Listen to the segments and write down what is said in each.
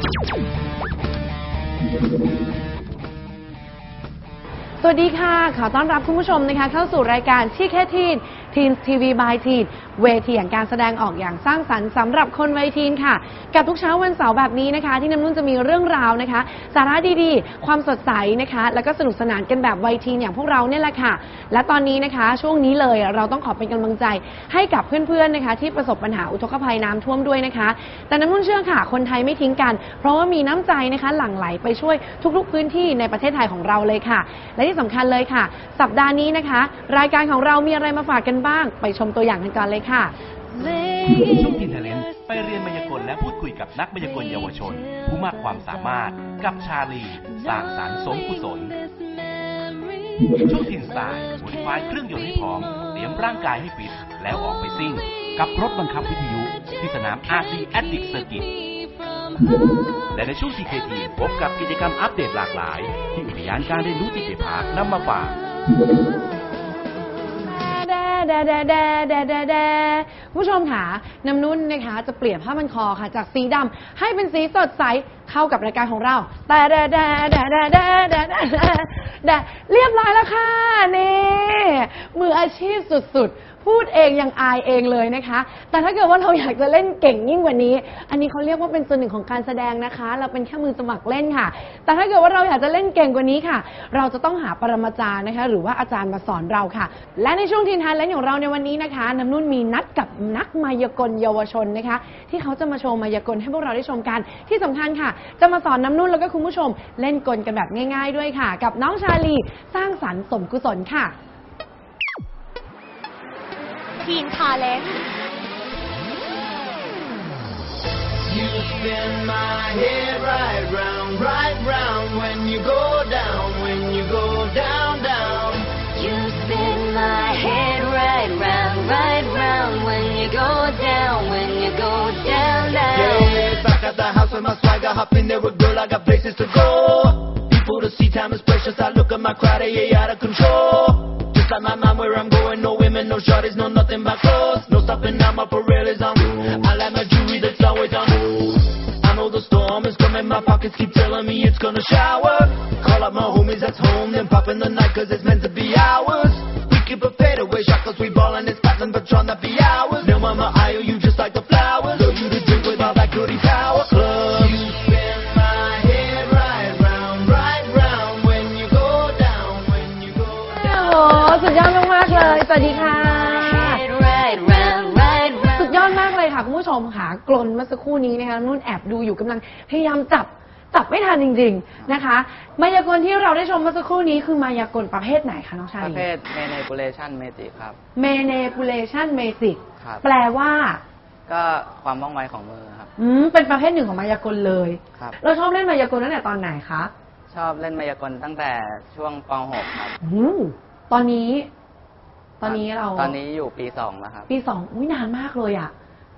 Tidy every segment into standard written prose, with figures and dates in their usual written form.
สวัสดีค่ะขอต้อนรับคุณผู้ชมนะคะเข้าสู่รายการที่แค่ทีน Teens TV by Teen เวทีแห่งการแสดงออกอย่างสร้างสรรค์สำหรับคนวัยทีนค่ะกับทุกเช้าวันเสาร์แบบนี้นะคะที่น้ำนุ่นจะมีเรื่องราวนะคะสาระดีๆความสดใสนะคะแล้วก็สนุกสนานกันแบบวัยทีนอย่างพวกเราเนี่ยแหละค่ะและตอนนี้นะคะช่วงนี้เลยเราต้องขอเป็นกำลังใจให้กับเพื่อนๆนะคะที่ประสบปัญหาอุทกภัยน้ำท่วมด้วยนะคะแต่น้ำนุ่นเชื่อค่ะคนไทยไม่ทิ้งกันเพราะว่ามีน้ำใจนะคะหลั่งไหลไปช่วยทุกๆพื้นที่ในประเทศไทยของเราเลยค่ะและที่สำคัญเลยค่ะสัปดาห์นี้นะคะรายการของเรามีอะไรมาฝากกันบ้างไปชมตัวอย่างกันก่อนเลยค่ะช่วงทีนเทเลนต์ไปเรียนมายากลและพูดคุยกับนักมายากลเยาวชนผู้มากความสามารถกับชาลีสร้างสรรค์สมกุศลช่วงทีนสไตล์หมุนไฟเครื่องยนต์ให้พร้อมเตรียมร่างกายให้ฟิตแล้วออกไปซิ่งกับรถบังคับวิทยุที่สนาม RC Addict Circuit และในช่วง TKT พบกับกิจกรรมอัปเดตหลากหลายที่อุทยานการเรียนรู้จิตพาร์คนำมาฝากผู้ชมค่ะน้ำนุ่นนะคะจะเปลี่ยนผ้าพันคอค่ะจากสีดำให้เป็นสีสดใสเข้ากับรายการของเราแต่เรียบร้อยแล้วค่ะนี่มืออาชีพสุดๆพูดเองยังอายเองเลยนะคะแต่ถ้าเกิดว่าเราอยากจะเล่นเก่งยิ่งกว่านี้อันนี้เขาเรียกว่าเป็นส่วนหนึ่งของการแสดงนะคะเราเป็นแค่มือสมัครเล่นค่ะแต่ถ้าเกิดว่าเราอยากจะเล่นเก่งกว่านี้ค่ะเราจะต้องหาปรมาจารย์นะคะหรือว่าอาจารย์มาสอนเราค่ะและในช่วงทีนทันและของเราในวันนี้นะคะน้ำนุ่นมีนัดกับนักมายากลเยาวชนนะคะที่เขาจะมาโชว์มายากลให้พวกเราได้ชมกันที่สำคัญค่ะจะมาสอนน้ำนุ่นแล้วก็คุณผู้ชมเล่นกลกันแบบง่ายๆด้วยค่ะกับน้องชาลีสร้างสรรค์สมกุศลค่ะ Teen Talent You spin my head right round when you go down down You spin my head right round when you go down Yeah, back at the house with my swagger hopping there with girl I got places to go People to see time is precious I look at my crowd yeah out of control Just like my mind where I'm going no women no shorties no nothing but clothes no stopping now my parade is on I like my jewelry that's always on I know the storm is coming my pockets keep telling me it's gonna shower Call up my homies that's home then pop in the night cause it's meant to be ours We keep a fade away shot cause we ballin' it's Scotland but trying to be ours Now mama I owe you just like the flowers So you to drink with all that goody power club You spin my head right round when you go down โอ้สุดยอดมากๆเลยสวัสดีค่ะสุดยอดมากเลยค่ะคุณผู้ชมค่ะกลนเมื่อสักครู่นี้นะคะนุ่นแอบดูอยู่กำลังพยายามจับไม่ทันจริงๆนะคะมายากลที่เราได้ชมเมื่อสักครู่นี้คือมายากลประเภทไหนคะน้องชาลีประเภท manipulation magic ครับ manipulation magic ครับแปลว่าก็ความว่องไวของมือครับเป็นประเภทหนึ่งของมายากลเลยครับเราชอบเล่นมายากลตั้งแต่ตอนไหนคะชอบเล่นมายากลตั้งแต่ช่วงป .6 ครับตอนนี้เราตอนนี้อยู่ปี 2แล้วครับปี 2อุ้ยนานมากเลยอ่ะ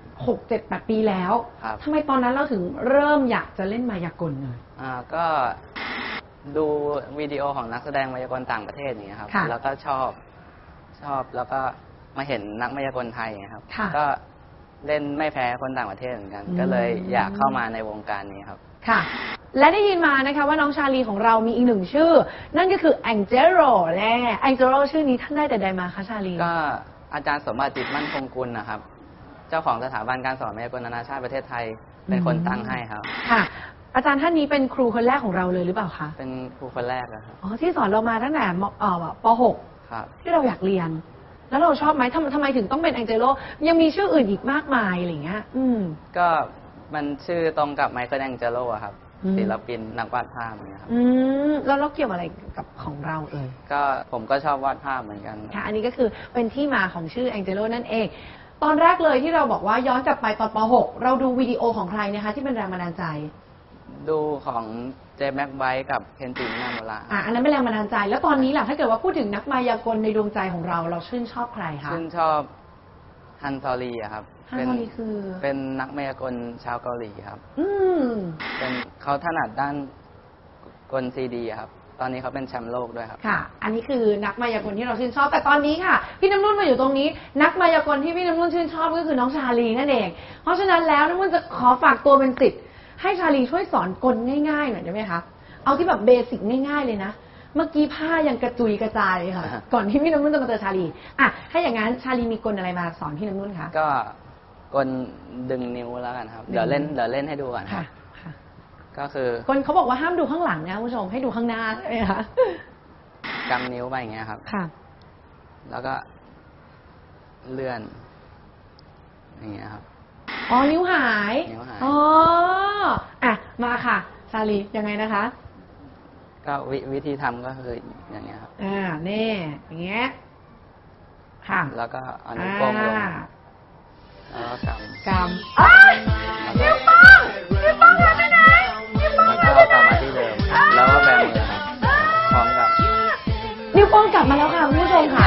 6 7 8 ปีแล้วทำไมตอนนั้นเราถึงเริ่มอยากจะเล่นมายากลเลยก็ดูวิดีโอของนักแสดงมายากลต่างประเทศอย่างเงี้ยครับแล้วก็ชอบแล้วก็มาเห็นนักมายากลไทยครับก็เล่นไม่แพ้คนต่างประเทศเหมือนกันก็เลยอยากเข้ามาในวงการนี้ครับค่ะและได้ยินมานะคะว่าน้องชาลีของเรามีอีกหนึ่งชื่อนั่นก็คือแองเจโรแน่แองเจโรชื่อนี้ท่านได้แต่ใดมาคะชาลีก็อาจารย์สมบัติจิตมั่นคงกุลนะครับเจ้าของสถาบันการสอนมายากลนานาชาติประเทศไทยเป็นคนตั้งให้ครับค่ะอาจารย์ท่านนี้เป็นครูคนแรกของเราเลยหรือเปล่าคะเป็นครูคนแรกครับที่สอนเรามาตั้งแต่ป .6 ครับที่เราอยากเรียนแล้วเราชอบไหมทำไมถึงต้องเป็นแองเจโรยังมีชื่ออื่นอีกมากมายอะไรอย่างเงี้ยก็มันชื่อตรงกับไมเคิลแองเจโรครับศิลปินนักวาดภาพเนี่ยครับแล้วเราเกี่ยวอะไรกับของเราก็ผมก็ชอบวาดภาพเหมือนกันค่ะอันนี้ก็คือเป็นที่มาของชื่อแองเจโรนั่นเองตอนแรกเลยที่เราบอกว่าย้อนกลับไปตอนป .6 เราดูวิดีโอของใครนะคะที่เป็นแรงบันดาลใจดูของเจแม็กไบท์กับเคนจิมินาโมระอันนั้นเป็นแรงบันดาลใจแล้วตอนนี้ล่ะถ้าเกิดว่าพูดถึงนักมายากลในดวงใจของเราชื่นชอบใครคะชื่นชอบฮันซอรีครับเป็นนักมายากลชาวเกาหลีครับเป็นเขาถนัดด้านกลซีดีครับตอนนี้เขาเป็นแชมป์โลกด้วยครับค่ะอันนี้คือนักมายากลที่เราชื่นชอบแต่ตอนนี้ค่ะพี่น้ำนุ่นมาอยู่ตรงนี้นักมายากลที่พี่น้ำนุ่นชื่นชอบก็คือน้องชาลีนั่นเองเพราะฉะนั้นแล้วน้ำนุ่นจะขอฝากตัวเป็นศิษย์ให้ชาลีช่วยสอนกลง่ายๆหน่อยได้ไหมคะเอาที่แบบเบสิกง่ายๆเลยนะเมื่อกี้ผ้ายังกระจุยกระจายค่ะก่อนที่พี่น้ำนุ่นจะมาเจอชาลีอ่ะถ้าอย่างนั้นชาลีมีกลอะไรมาสอนพี่น้ำนุ่นคะก็กลดึงนิ้วแล้วกันครับเดี๋ยวเล่นให้ดูก่อนค่ะก็คือกลเขาบอกว่าห้ามดูข้างหลังนะผู้ชมให้ดูข้างหน้าใช่ไหมคะกำนิ้วไปอย่างเงี้ยครับค่ะแล้วก็เลื่อนอย่างเงี้ยครับอ๋อนิ้วหายอ๋ออ่ะมาค่ะชาลียังไงนะคะก็วิธีทำก็คืออย่างเงี้ยครับนี่อย่างเงี้ยค่ะแล้วก็เอานิ้วโป้งลงแล้วก็กำนิ้วโป้งทำได้ไหมแล้วก็กลับมาที่เดิมแล้วก็แบมือครับพร้อมกับนิ้วโป้งกลับมาแล้วค่ะคุณผู้ชมค่ะ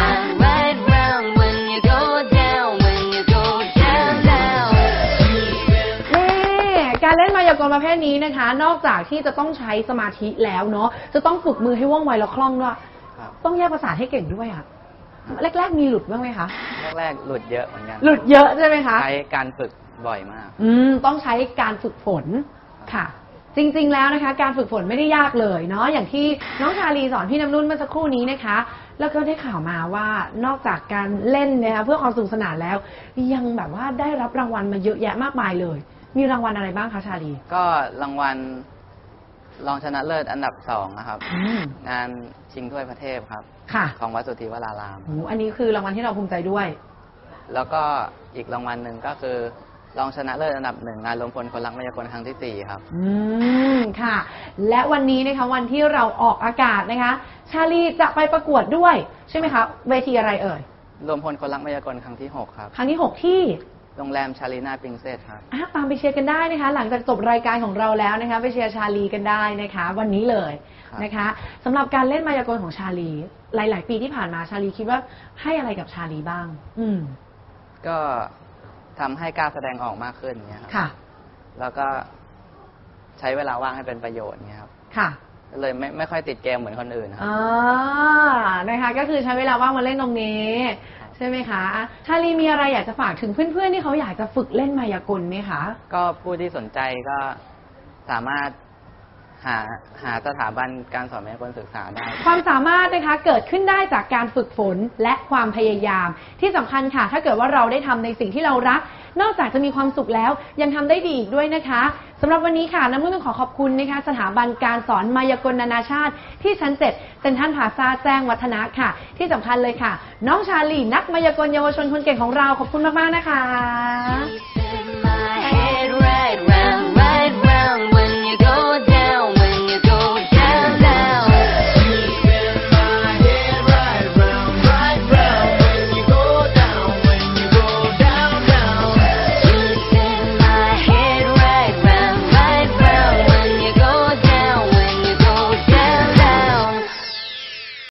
การเล่นมายากลประเภทนี้นะคะนอกจากที่จะต้องใช้สมาธิแล้วเนาะจะต้องฝึกมือให้ว่องไวและคล่องด้วยต้องแยกประสาทให้เก่งด้วยอ่ะแรกๆมีหลุดบ้างไหมคะแรกๆหลุดเยอะเหมือนกันหลุดเยอะใช่ไหมคะใช้การฝึกบ่อยมากต้องใช้การฝึกฝนค่ะจริงๆแล้วนะคะการฝึกฝนไม่ได้ยากเลยเนาะอย่างที่น้องชาลีสอนพี่น้ำนุ่นเมื่อสักครู่นี้นะคะแล้วก็ได้ข่าวมาว่านอกจากการเล่นนะคะเพื่อความสนุกสนานแล้วยังแบบว่าได้รับรางวัลมาเยอะแยะมากมายเลยมีรางวัลอะไรบ้างคะชาลีก็รางวัลรองชนะเลิศอันดับ2นะครับงานชิงถ้วยพระเทพครับของวัดสุทธิวรารามอันนี้คือรางวัลที่เราภูมิใจด้วยแล้วก็อีกรางวัลหนึ่งก็คือรองชนะเลิศอันดับ1งานรวมพลคนรักมายากลครั้งที่4ครับค่ะและวันนี้นะคะวันที่เราออกอากาศนะคะชาลีจะไปประกวดด้วยใช่ไหมคะเวทีอะไรเอ่ยรวมพลคนรักมายากลครั้งที่6ครับครั้งที่6ที่โรงแรมชาลีนาปริงเซสครับตามไปเชียร์กันได้นะคะหลังจากจบรายการของเราแล้วนะคะไปเชียร์ชาลีกันได้นะคะวันนี้เลยนะคะสำหรับการเล่นมายากลของชาลีหลายๆปีที่ผ่านมาชาลีคิดว่าให้อะไรกับชาลีบ้างก็ทำให้กล้าแสดงออกมากขึ้นเนี่ยครับค่ะแล้วก็ใช้เวลาว่างให้เป็นประโยชน์เนี่ยครับค่ะเลยไม่ค่อยติดเกมเหมือนคนอื่นครับนะคะก็คือใช้เวลาว่างมาเล่นตรงนี้ใช่ไหมคะชาลีมีอะไรอยากจะฝากถึงเพื่อนๆที่เขาอยากจะฝึกเล่นมายากลไหมคะก็ผู้ที่สนใจก็สามารถหาสถาบันการสอนมายากลศึกษาได้ความสามารถนะคะเกิดขึ้นได้จากการฝึกฝนและความพยายามที่สำคัญค่ะถ้าเกิดว่าเราได้ทำในสิ่งที่เรารักนอกจากจะมีความสุขแล้วยังทำได้ดีอีกด้วยนะคะสำหรับวันนี้ค่ะน้ำนุ่นต้องขอบคุณนะคะสถาบันการสอนมายากลนานาชาติที่ชั้น7เซ็นทรัลพลาซ่าแจ้งวัฒนะค่ะที่สำคัญเลยค่ะน้องชาลีนักมายากลเยาวชนคนเก่งของเราขอบคุณมากๆนะคะ